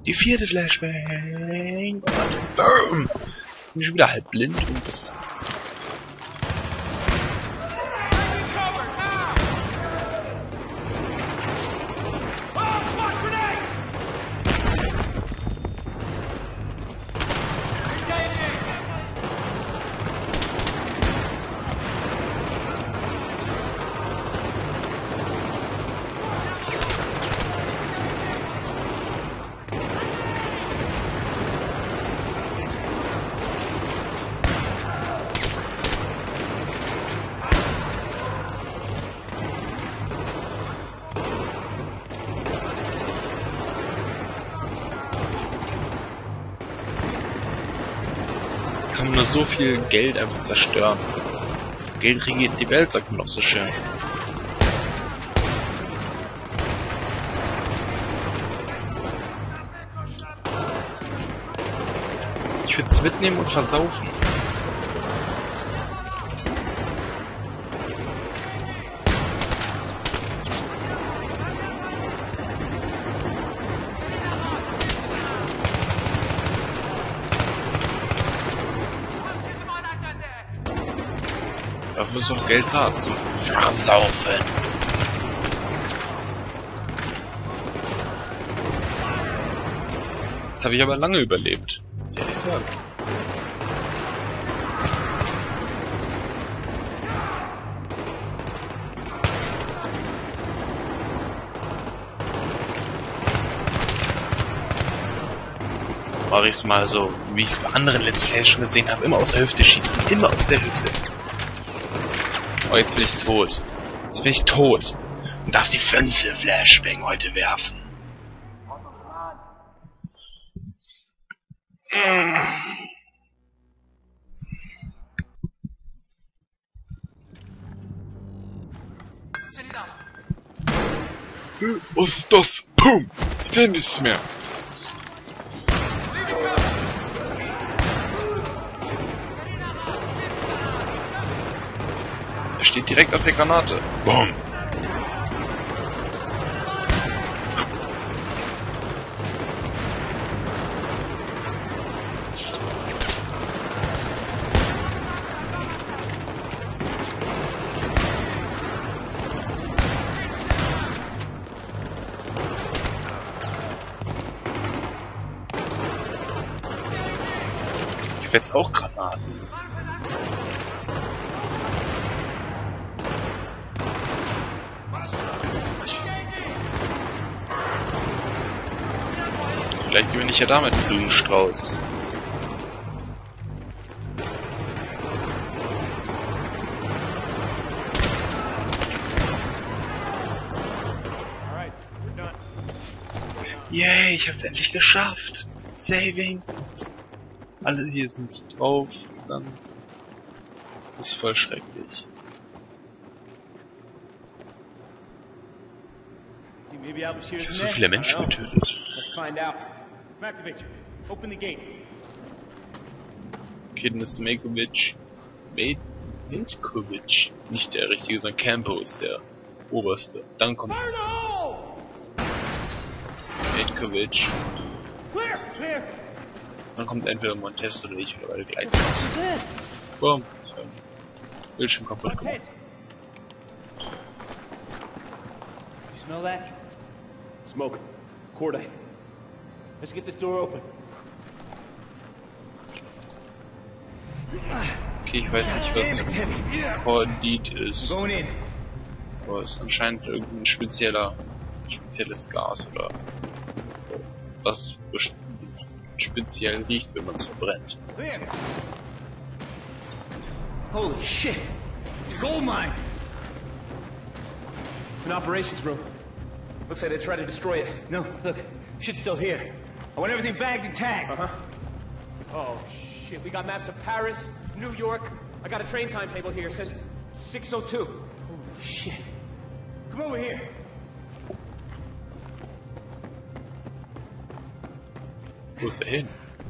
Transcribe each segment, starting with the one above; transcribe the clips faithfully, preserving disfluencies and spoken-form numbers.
Die vierte Flashbang. Boom. Bin ich schon wieder halb blind und... Kann man nur so viel Geld einfach zerstören. Geld regiert die Welt, sagt man doch so schön. Ich würde es mitnehmen und versaufen. Dafür ist auch Geld da, zum Versaufen. Jetzt habe ich aber lange überlebt. Muss ich ehrlich sagen. Mache ich es mal so, wie ich es bei anderen Let's Plays schon gesehen habe, immer aus der Hüfte schießen. Immer aus der Hüfte. Oh, jetzt bin ich tot. Jetzt bin ich tot. Und darf die fünfte Flashbang heute werfen. Was ist das? Pum! Ich seh nichts mehr. Er steht direkt auf der Granate. Boom! Ich will jetzt auch Granaten. Vielleicht gewinne ich ja damit einen Blumenstrauß. Yay, ich hab's endlich geschafft. Saving. Alle hier sind drauf. Dann ist voll schrecklich. Ich habe so viele Menschen getötet. Okay, dann ist Majkovic. Majkovic. Nicht der richtige, sondern Campo ist der oberste. Dann kommt Majkovic. Dann kommt entweder Montes oder ich oder beide gleichzeitig. Boom. Bildschirm kaputt gemacht. Smell that? Smoke. Cordite. Let's get this door open. Okay, ich weiß nicht, was Cordite ist. Aber es ist anscheinend irgendein spezieller, spezielles Gas oder was speziell riecht, wenn man es verbrennt. Holy shit! It's a gold mine! It's an operations room. Looks like they tried to destroy it. No, look, shit's still here. I want everything bagged and tagged. Uh-huh. Oh, shit. We got maps of Paris, New York. I got a train timetable here. It says six oh two. Holy shit. Come over here. Wo ist er hin?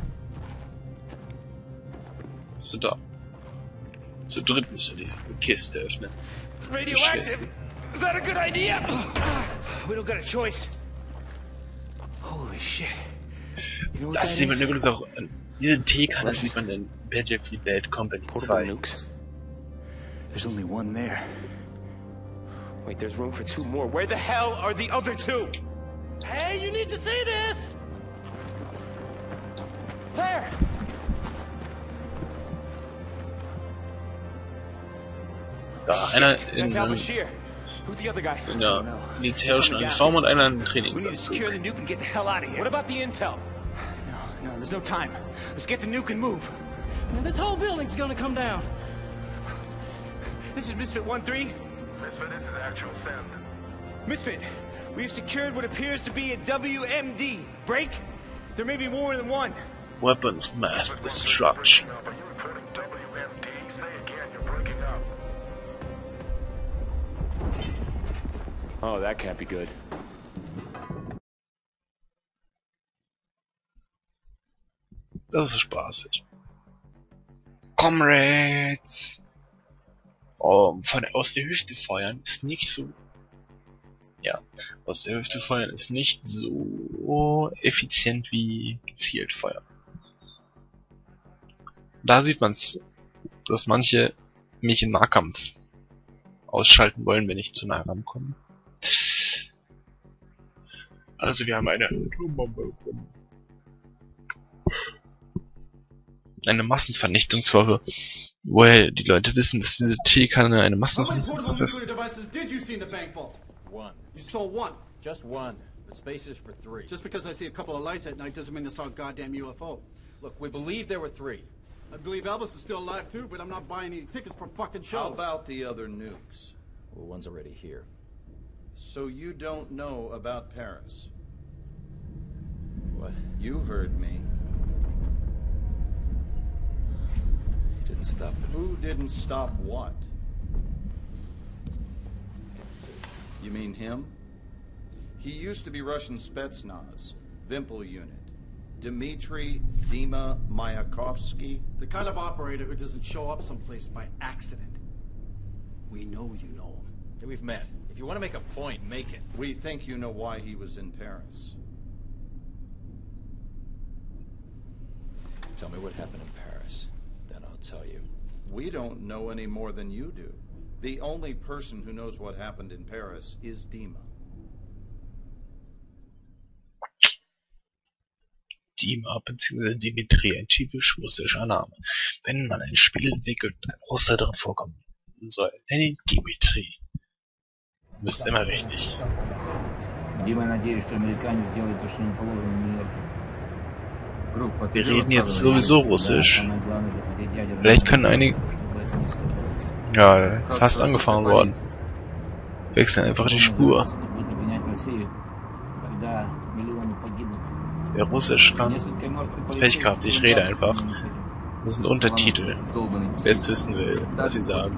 Bist du da? Zu dritt müssen wir diese Kiste öffnen. Radioactive. Is that a good idea? We don't got a choice. Holy shit. Das sieht man übrigens auch, diese Teekanne sieht man in Battlefield Bad Company zwei. There's only one there. Wait, there's room for two more. Where the hell are the other two? Hey, you need to see this! There! Da, einer in, in der militärischen Uniform und einer in Trainingsanzug. What about the intel? No, no, there's no time. Let's get the nuke and move. This whole building's gonna come down. This is Misfit one three. Misfit, this is actual send. Misfit, we've secured what appears to be a W M D. Break? There may be more than one. Weapon of mass destruction. Are you reporting W M D? Say again, you're breaking up. Oh, that can't be good. Das ist spaßig. Comrades! Oh, von aus der Hüfte feuern ist nicht so. Ja, aus der Hüfte feuern ist nicht so effizient wie gezielt feuern. Da sieht man's, dass manche mich im Nahkampf ausschalten wollen, wenn ich zu nah rankomme. Also wir haben eine eine Massenvernichtungswaffe, woher die Leute wissen, dass diese Teekanne eine Massenvernichtungswaffe ist. One. You saw one? Just one. But space is for three. Just because I see a couple of lights at night doesn't mean I saw a goddamn U F O. Look, we believe there were three. I believe Elvis is still alive too, but I'm not buying any tickets for fucking shows. How about the other nukes? Well, one's already here. So you don't know about Paris? What? You heard me. He didn't stop it. Who didn't stop what? You mean him? He used to be Russian Spetsnaz, Vimpel unit. Dmitry Dima Mayakovsky. The kind of operator who doesn't show up someplace by accident. We know you know him. Hey, we've met. If you want to make a point, make it. We think you know why he was in Paris. Tell me what happened in Paris. Then I'll tell you. We don't know any more than you do. The only person who knows what happened in Paris is Dima. Dima bzw. Dimitri, ein typisch russischer Name. Wenn man ein Spiel entwickelt und ein Russer drin vorkommen soll, nenne ihn Dimitri. Du bist immer richtig. Wir reden jetzt sowieso Russisch. Vielleicht können einige... Ja, fast angefahren worden. Wechseln einfach die Spur. Wer Russisch kann, ist Pech gehabt, ich rede einfach. Das sind Untertitel. Wer es wissen will, was sie sagen.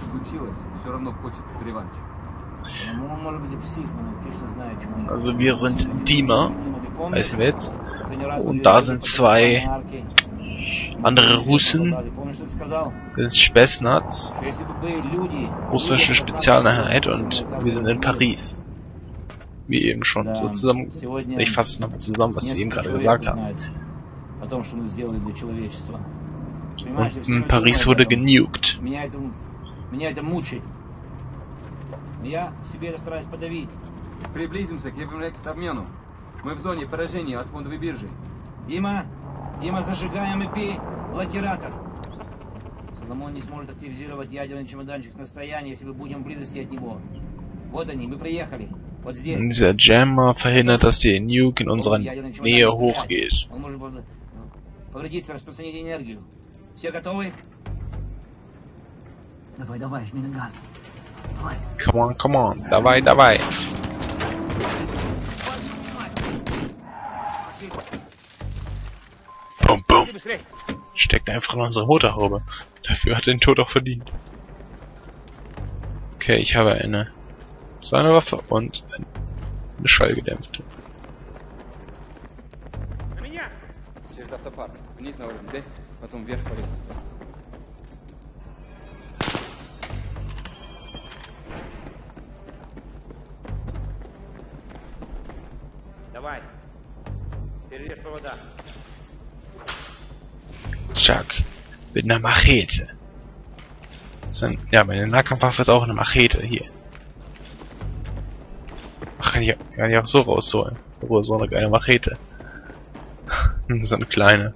Also wir sind Dima, heißen wir jetzt. Und da sind zwei andere Russen. Das ist Spetsnaz, russische Spezialeinheit, und wir sind in Paris. Wie eben schon so zusammen. Ich fasse es nochmal zusammen, was sie eben gerade gesagt haben. Und in Paris wurde genuked. Приблизимся к Евромекс-обмену. Мы в зоне поражения от фондовой биржи. Дима, Дима, зажигаем и пей блокиратор. Соломон не сможет активизировать ядерный чемоданчик с расстояния, если мы будем в близости от него. Вот они, мы приехали. Вот здесь. Dieser Jammer verhindert, dass die Nuke in unserer Nähe hochgeht. Он может повредиться, распространить энергию. Все готовы? Давай, давай, жми на газ. Давай. Come on, come on. Давай, давай. Bum, bum. Steckt einfach in unsere Motorhaube. Dafür hat er den Tod auch verdient. Okay, ich habe eine zweite Waffe und eine Schallgedämpfte. Давай. Chuck. Mit einer Machete. Dann, ja, meine Nahkampfwaffe ist auch eine Machete hier. Ach, kann ich, kann ich auch so rausholen. Oh, so eine geile Machete. So eine kleine.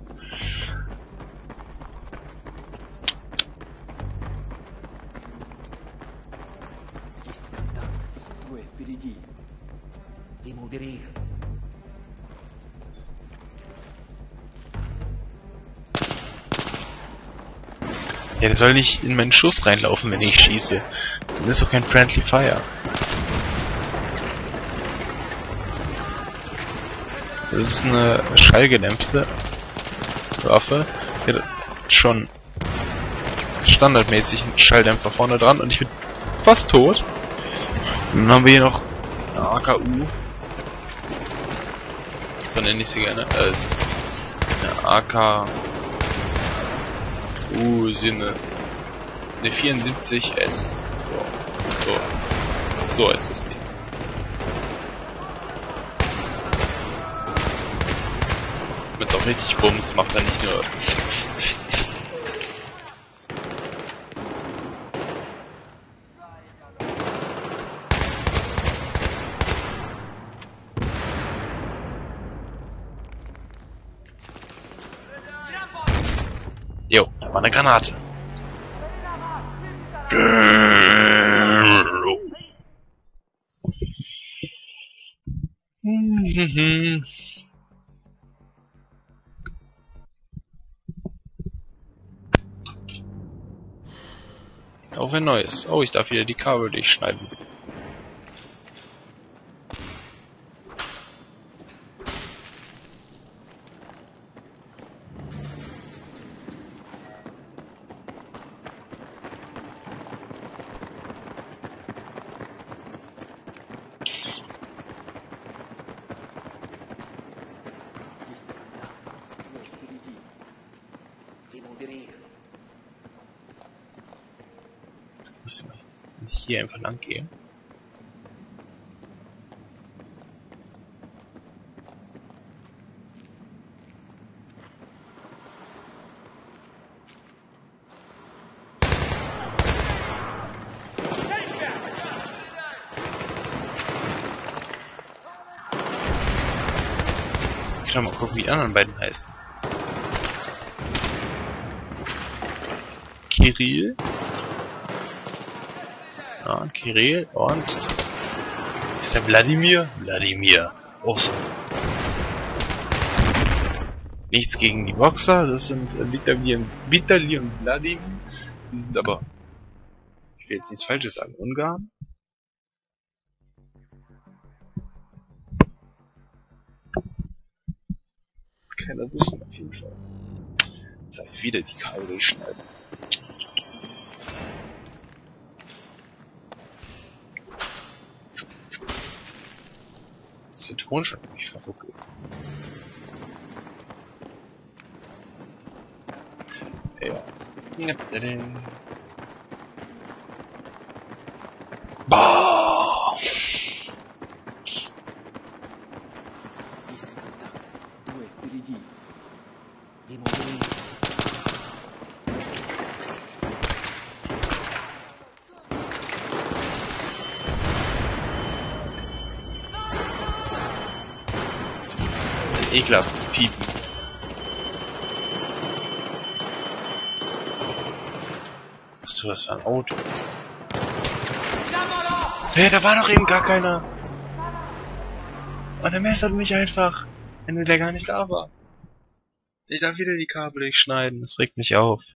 Ja, der soll nicht in meinen Schuss reinlaufen, wenn ich schieße. Das ist doch kein Friendly Fire. Das ist eine schallgedämpfte Waffe. Die hat schon standardmäßig einen Schalldämpfer vorne dran und ich bin fast tot. Dann haben wir hier noch eine A K U. So nenne ich sie gerne. Als eine A K U sind eine, eine vierundsiebzig S. So. So. So ist das Ding. Wenn es auch richtig Bums macht, dann nicht nur. Jo, da war eine Granate. Auch ein neues. Oh, ich darf wieder die Kabel durchschneiden. Wenn ich hier einfach lang gehe. Ich kann mal gucken, wie die anderen beiden heißen. Kirill. Ja, Kirill und... Ist er Wladimir? Wladimir. Awesome. Nichts gegen die Boxer, das sind äh, Vitali und, Vitali und Wladimir. Die sind aber... Ich will jetzt nichts Falsches sagen. Ungarn? Keiner wissen auf jeden Fall. Jetzt habe ich wieder die Kabel durchschneiden. Ist der Ton schon nicht verruckelt. Ja. Bah! Ekelhaftes Piepen. Was du, das war ein Auto? Hey, da war doch eben gar keiner. Und er messert mich einfach, wenn der gar nicht da war. Ich darf wieder die Kabel durchschneiden, das regt mich auf.